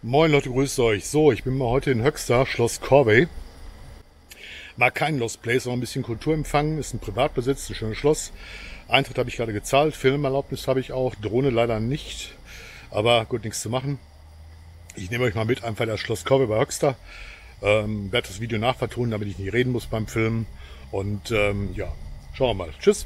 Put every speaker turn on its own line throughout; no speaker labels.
Moin Leute, grüßt euch. So, ich bin mal heute in Höxter, Schloss Corvey. War kein Lost Place, sondern ein bisschen Kulturempfang. Ist ein Privatbesitz, ein schönes Schloss. Eintritt habe ich gerade gezahlt, Filmerlaubnis habe ich auch, Drohne leider nicht. Aber gut, nichts zu machen. Ich nehme euch mal mit, einfach das Schloss Corvey bei Höxter. Werde das Video nachvertonen, damit ich nicht reden muss beim Filmen. Und ja, schauen wir mal. Tschüss.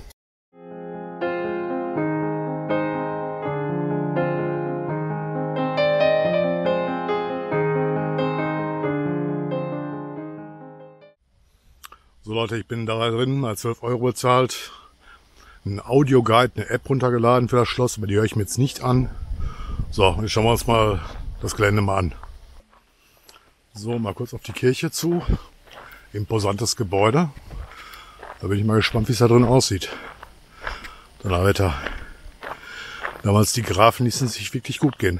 So Leute, ich bin da drin, mal 12 Euro bezahlt. Ein Audioguide, eine App runtergeladen für das Schloss, aber die höre ich mir jetzt nicht an. So, jetzt schauen wir uns mal das Gelände mal an. So, mal kurz auf die Kirche zu. Imposantes Gebäude. Da bin ich mal gespannt, wie es da drin aussieht. Donnerwetter. Damals die Grafen ließen sich wirklich gut gehen.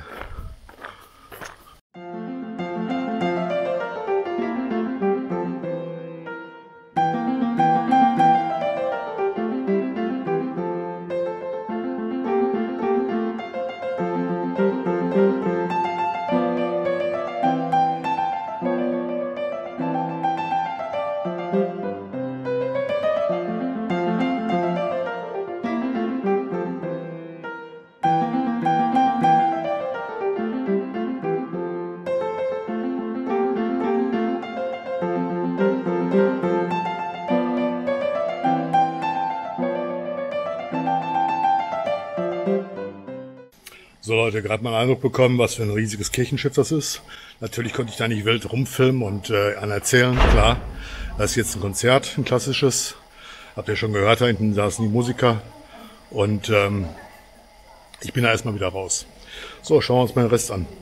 So Leute, gerade mal einen Eindruck bekommen, was für ein riesiges Kirchenschiff das ist. Natürlich konnte ich da nicht wild rumfilmen und erzählen, klar. Das ist jetzt ein Konzert, ein klassisches. Habt ihr schon gehört, da hinten saßen die Musiker. Und ich bin da erstmal wieder raus. So, schauen wir uns mal den Rest an.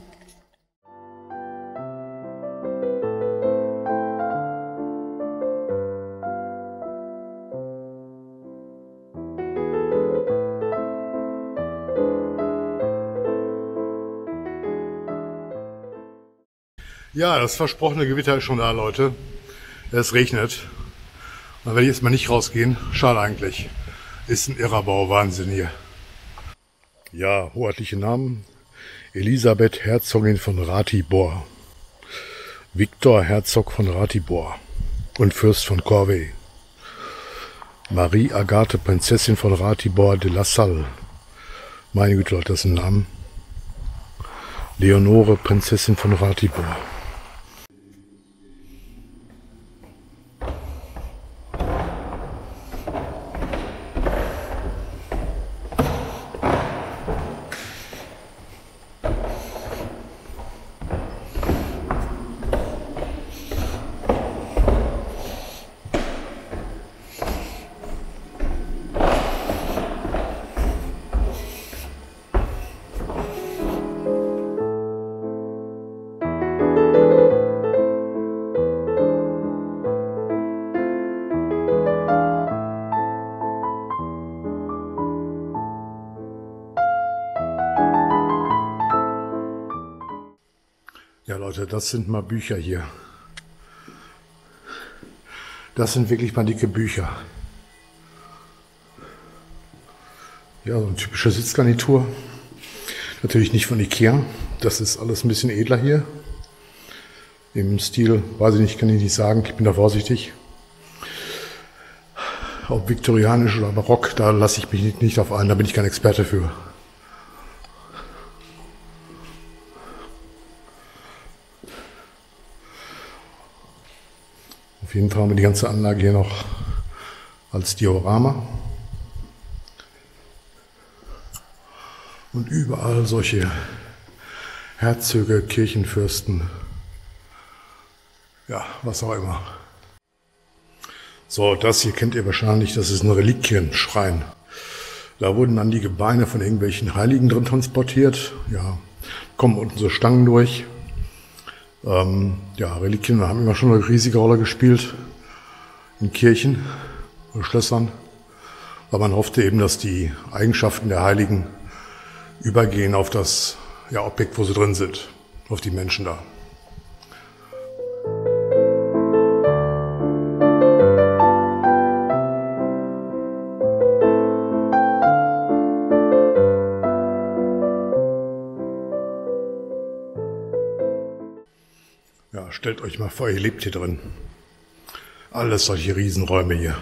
Ja, das versprochene Gewitter ist schon da, Leute. Es regnet. Da werde ich jetzt mal nicht rausgehen. Schade eigentlich. Ist ein irrer Bau, Wahnsinn hier. Ja, hoheitliche Namen. Elisabeth Herzogin von Ratibor. Viktor Herzog von Ratibor und Fürst von Corvey. Marie Agathe Prinzessin von Ratibor de la Salle. Meine Güte, Leute, das ist ein Name. Leonore Prinzessin von Ratibor. Ja Leute, das sind mal Bücher hier. Das sind wirklich mal dicke Bücher. Ja, so eine typische Sitzgarnitur. Natürlich nicht von Ikea. Das ist alles ein bisschen edler hier. Im Stil, weiß ich nicht, kann ich nicht sagen. Ich bin da vorsichtig. Ob viktorianisch oder barock, da lasse ich mich nicht auf ein. Da bin ich kein Experte für. Auf jeden Fall haben wir die ganze Anlage hier noch als Diorama. Und überall solche Herzöge, Kirchenfürsten, ja, was auch immer. So, das hier kennt ihr wahrscheinlich, das ist ein Reliquienschrein. Da wurden dann die Gebeine von irgendwelchen Heiligen drin transportiert. Ja, kommen unten so Stangen durch. Ja, Reliquien haben immer schon eine riesige Rolle gespielt in Kirchen und Schlössern, weil man hoffte eben, dass die Eigenschaften der Heiligen übergehen auf das Objekt, wo sie drin sind, auf die Menschen da. stellt euch mal vor, ihr lebt hier drin. Alles solche Riesenräume hier.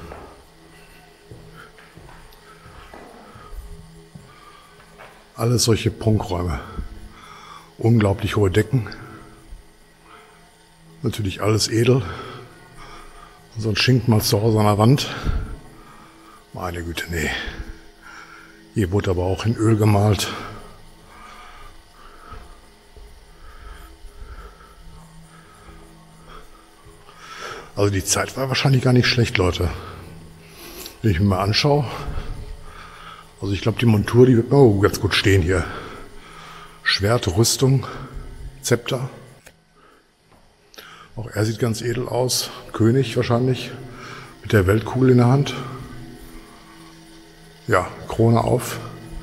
Alles solche Prunkräume. Unglaublich hohe Decken. Natürlich alles edel. So ein Schinkmalz zu Hause an der Wand. Meine Güte, nee. Hier wurde aber auch in Öl gemalt. Also die Zeit war wahrscheinlich gar nicht schlecht, Leute. Wenn ich mir mal anschaue. Also ich glaube, die Montur, die wird mir ganz gut stehen hier. Schwert, Rüstung, Zepter. Auch er sieht ganz edel aus. König wahrscheinlich. Mit der Weltkugel in der Hand. Ja, Krone auf.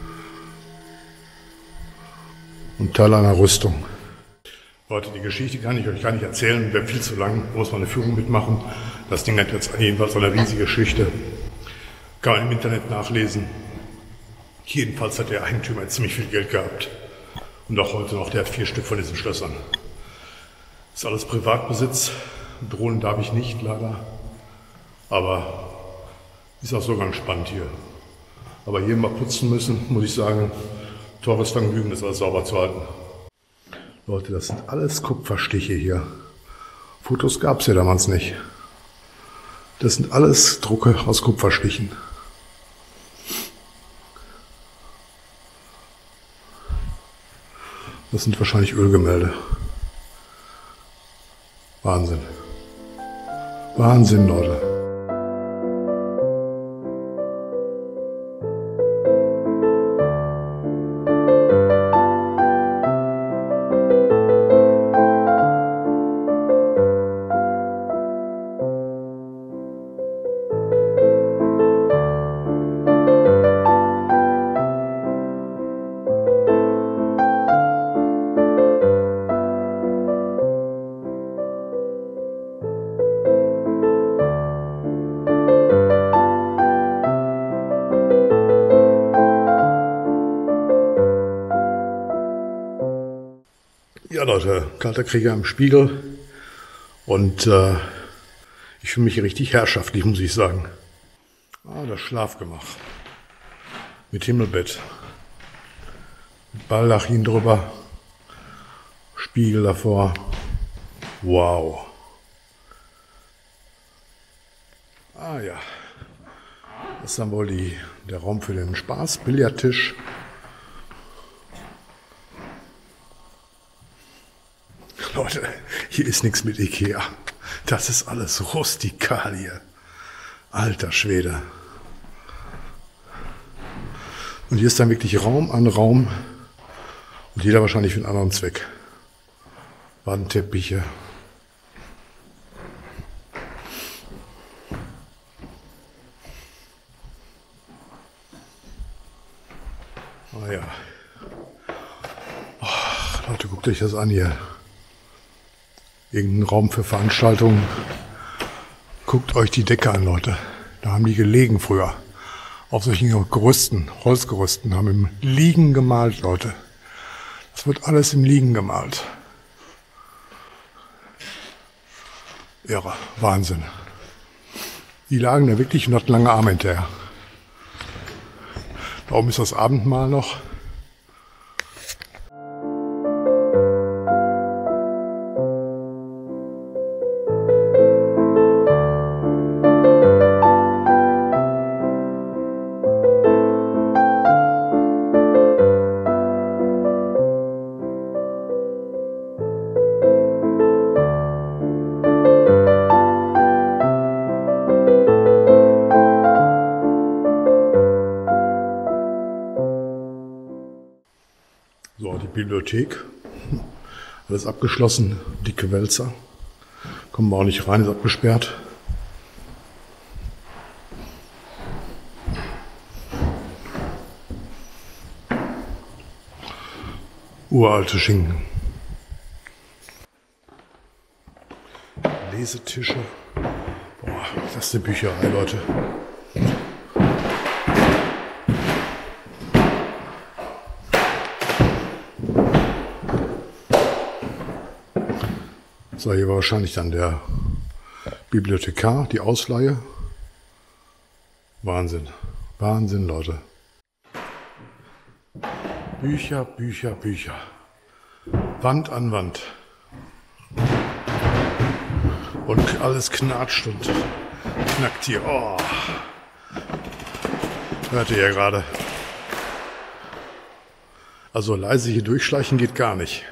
Und Teil einer Rüstung. Leute, die Geschichte kann ich euch gar nicht erzählen. Wäre viel zu lang. Muss man eine Führung mitmachen. Das Ding hat jetzt jedenfalls eine riesige Geschichte. Kann man im Internet nachlesen. Jedenfalls hat der Eigentümer ziemlich viel Geld gehabt. Und auch heute noch, der hat 4 Stück von diesen Schlössern. Ist alles Privatbesitz. Drohnen darf ich nicht, leider. Aber ist auch so ganz spannend hier. Aber hier mal putzen müssen, muss ich sagen, teures Vergnügen, das alles sauber zu halten. Leute, das sind alles Kupferstiche hier. Fotos gab es ja damals nicht. Das sind alles Drucke aus Kupferstichen. Das sind wahrscheinlich Ölgemälde. Wahnsinn. Wahnsinn, Leute. Ja Leute, kalter Krieger im Spiegel und ich fühle mich richtig herrschaftlich, muss ich sagen. Das Schlafgemach mit Himmelbett, mit Baldachin drüber, Spiegel davor, wow. Ja, das ist dann wohl der Raum für den Spaß, Billardtisch. Leute, hier ist nichts mit Ikea. Das ist alles rustikal hier. Alter Schwede. Und hier ist dann wirklich Raum an Raum. Und jeder wahrscheinlich für einen anderen Zweck. Wandteppiche. Ja. Oh, Leute, guckt euch das an hier. Irgendein Raum für Veranstaltungen. Guckt euch die Decke an, Leute. Da haben die gelegen früher. Auf solchen Gerüsten, Holzgerüsten, haben im Liegen gemalt, Leute. Das wird alles im Liegen gemalt. Irre, Wahnsinn. Die lagen da wirklich und hatten lange Arme hinterher. Da oben ist das Abendmahl noch. So, die Bibliothek. Alles abgeschlossen, dicke Wälzer. Kommen wir auch nicht rein, ist abgesperrt. Uralte Schinken. Lesetische. Boah, das ist eine Bücherei, Leute. So, hier war wahrscheinlich dann der Bibliothekar, die Ausleihe. Wahnsinn. Wahnsinn, Leute. Bücher, Bücher, Bücher. Wand an Wand. Und alles knatscht und knackt hier. Oh. Hört ihr ja gerade. Also leise hier durchschleichen geht gar nicht.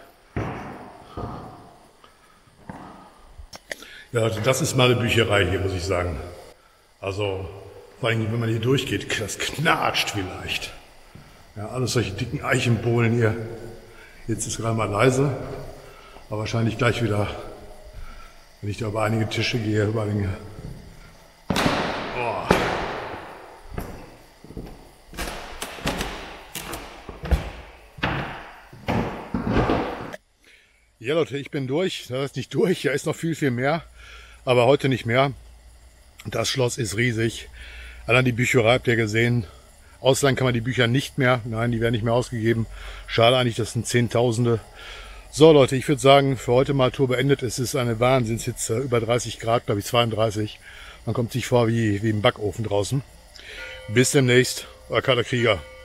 Ja, also das ist mal eine Bücherei hier, muss ich sagen. Also, vor allem, wenn man hier durchgeht, das knatscht vielleicht. Ja, alles solche dicken Eichenbohlen hier. Jetzt ist gerade mal leise, aber wahrscheinlich gleich wieder, wenn ich da über einige Tische gehe, über einige. Oh. Ja, Leute, ich bin durch. Das ist nicht durch, da ist noch viel, viel mehr. Aber heute nicht mehr. Das Schloss ist riesig. Allein die Bücherei habt ihr gesehen. Ausleihen kann man die Bücher nicht mehr. Nein, die werden nicht mehr ausgegeben. Schade eigentlich, das sind Zehntausende. So Leute, ich würde sagen, für heute mal Tour beendet. Es ist eine Wahnsinnshitze. Über 30 Grad, glaube ich 32. Man kommt sich vor wie im Backofen draußen. Bis demnächst, euer Kater Krieger.